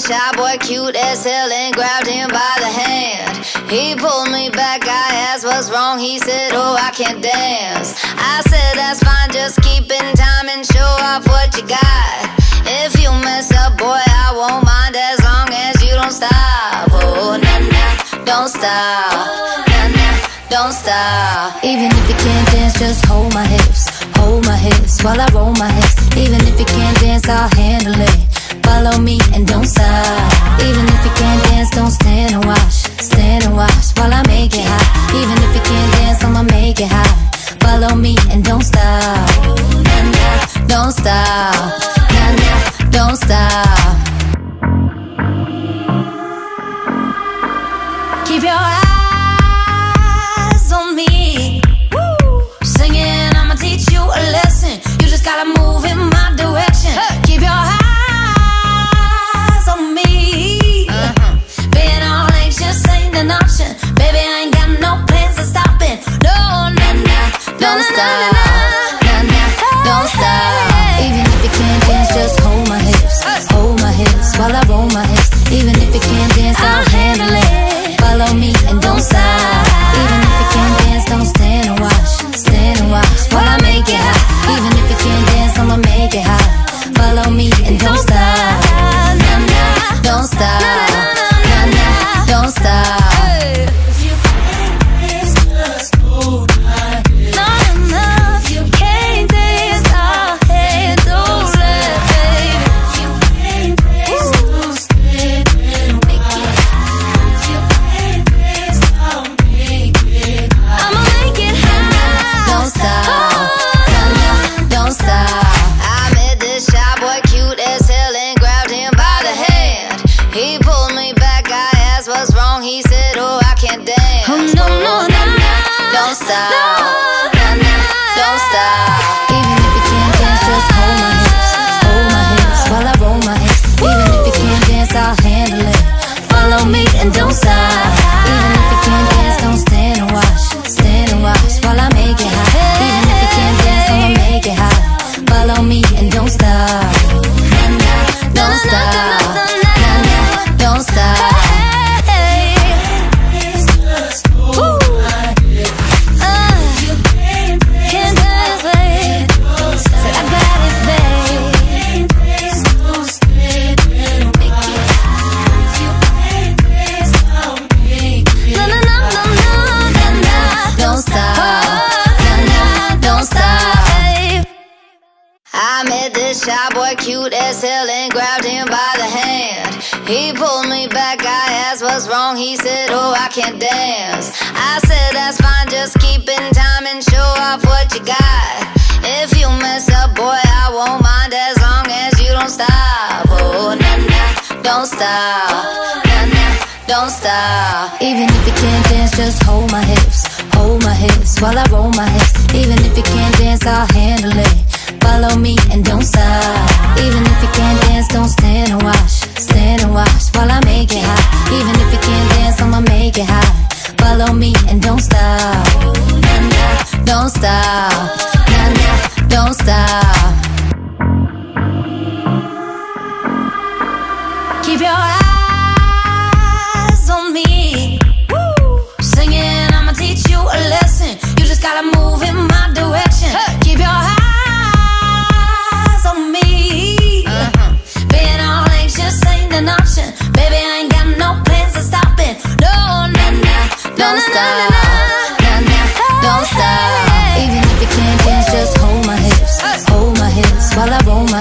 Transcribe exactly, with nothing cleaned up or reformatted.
shy boy cute as hell and grabbed him by the hand. He pulled me back, I asked what's wrong, he said, oh, I can't dance. I said, that's fine, just keep in time and show off what you got. If you mess up, boy, I won't mind as long as you don't stop. Oh, nah, nah, don't stop. Nah, nah, don't stop. Even if you can't dance, just hold my hips, hold my hips while I roll my hips. Even if you can't dance, I'll handle it. Follow me and don't stop. Even if you can't dance, don't stand and watch. Stand and watch while I make it hot. Even if you can't dance, I'ma make it hot. Follow me and don't stop. Nah, nah, don't stop. Nah, nah, don't stop. Keep your eyes on me. Woo. Singing, I'ma teach you a lesson. You just gotta move in my direction. Hey. Keep your eyes on me. Uh-huh. Being all anxious ain't an option. Baby, I ain't got no plans to stop it. No, nah, nah, don't stop. Nah, nah, don't stop. Even if you can't dance, just hold my hips, hold my hips while I roll my hips. Even if you can't dance, I'll handle it. Follow me and don't stop. Even if you can't dance, don't stand and watch. Stand and watch while I make it hot. Even if you can't dance, I'ma make it hot. Follow me and don't stop. Nah, nah, don't stop. Nah, nah, don't stop. If you can't dance, just hold my hand. No, no, if you can't dance, I'll handle it, baby. If you can't dance, don't stand and make it hot. If you can't dance, I'll make it hot. I'ma make it hot. Don't stop. Nah, nah, don't stop. I met this shy boy cute as hell and grabbed him by the hand. He pulled me back, I asked what's wrong, he said, oh, I can't dance. Oh, no, no, no, no. Don't stop. Nah, nah, don't stop. Even if you can't dance, just hold my hips, hold my hips while I roll my hips. Even if you can't dance, I'll handle it. Follow me and don't stop. Even if you can't dance, don't stand and watch. Stand and watch while I make it hot. Even if you can't dance, I'ma make it hot. Follow me and don't stop. Nah, nah, don't stop. Nah, nah, don't stop. I met this shy boy cute as hell and grabbed him by the hand. He pulled me back, I asked what's wrong, he said, oh, I can't dance. I said, that's fine, just keep in time and show off what you got. If you mess up, boy, I won't mind as long as you don't stop. Oh, nah, nah, don't stop. Nah, nah, don't stop. Even if you can't dance, just hold my hips, hold my hips while I roll my hips. Even if you can't dance, I'll handle it. Follow me and don't stop. Even if you can't dance, don't stand and watch. Stand and watch while I make it hot. Even if you can't dance, I'ma make it hot. Follow me and don't stop. Nah, nah, don't stop. Nah, nah, don't stop. Keep your eyes on me. Woo. Singing, I'ma teach you a lesson. You just gotta move in my direction. Hey. Keep your eyes on me. Uh-huh. Being all anxious ain't an option. Baby, I ain't got no plans to stop it. No, nah, nah, don't stop. Nah, nah, don't stop. Even if you can't dance, just hold my hips, hold my hips while I roll my